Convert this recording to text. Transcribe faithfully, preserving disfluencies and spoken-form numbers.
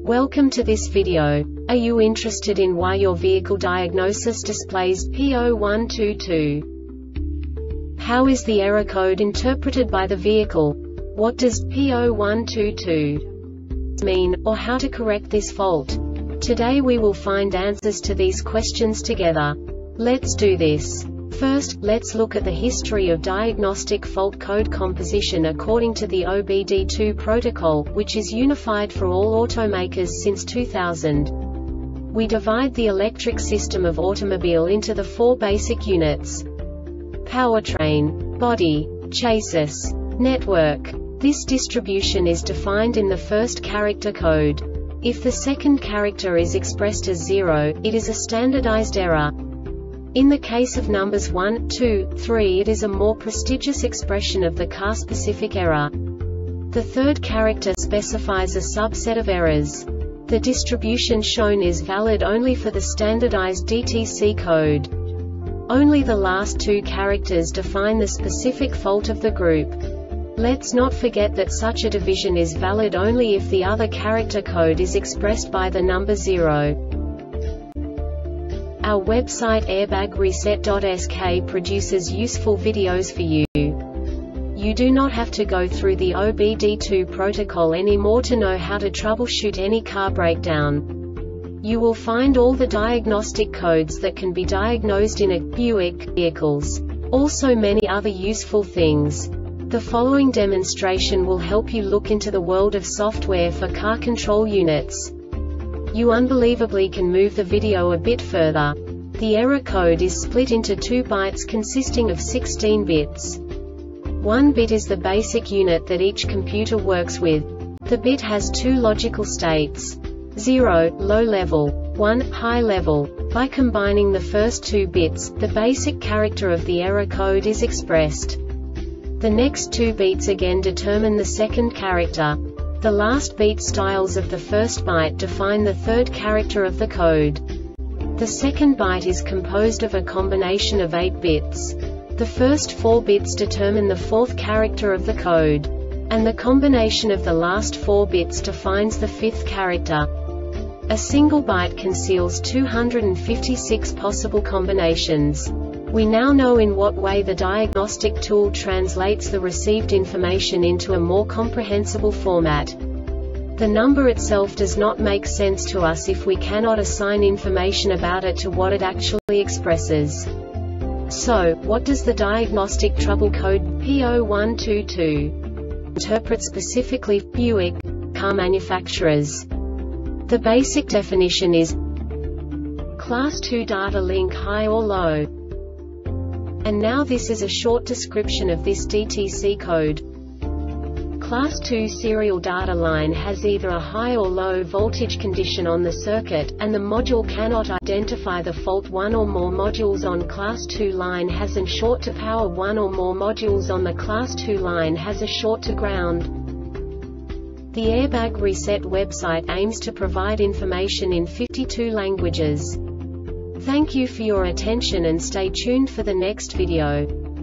Welcome to this video. Are you interested in why your vehicle diagnosis displays P zero one two two? How is the error code interpreted by the vehicle? What does P zero one two two mean, or how to correct this fault? Today we will find answers to these questions together. Let's do this. First, let's look at the history of diagnostic fault code composition according to the O B D two protocol, which is unified for all automakers since two thousand. We divide the electric system of automobile into the four basic units: powertrain, body, chassis, network. This distribution is defined in the first character code. If the second character is expressed as zero, it is a standardized error. In the case of numbers one, two, three, it is a more prestigious expression of the car-specific error. The third character specifies a subset of errors. The distribution shown is valid only for the standardized D T C code. Only the last two characters define the specific fault of the group. Let's not forget that such a division is valid only if the other character code is expressed by the number zero. Our website airbag reset dot S K produces useful videos for you. You do not have to go through the O B D two protocol anymore to know how to troubleshoot any car breakdown. You will find all the diagnostic codes that can be diagnosed in a Buick vehicles. Also many other useful things. The following demonstration will help you look into the world of software for car control units. You unbelievably can move the video a bit further. The error code is split into two bytes consisting of sixteen bits. One bit is the basic unit that each computer works with. The bit has two logical states: zero, low level, one, high level. By combining the first two bits, the basic character of the error code is expressed. The next two bits again determine the second character. The last beat styles of the first byte define the third character of the code. The second byte is composed of a combination of eight bits. The first four bits determine the fourth character of the code. And the combination of the last four bits defines the fifth character. A single byte conceals two hundred fifty-six possible combinations. We now know in what way the diagnostic tool translates the received information into a more comprehensible format. The number itself does not make sense to us if we cannot assign information about it to what it actually expresses. So, what does the diagnostic trouble code P zero one two two interpret specifically for Buick car manufacturers? The basic definition is Class two data link high or low. And now this is a short description of this D T C code. Class two serial data line has either a high or low voltage condition on the circuit, and the module cannot identify the fault. One or more modules on Class two line has a short to power. One or more modules on the Class two line has a short to ground. The Airbag Reset website aims to provide information in fifty-two languages. Thank you for your attention and stay tuned for the next video.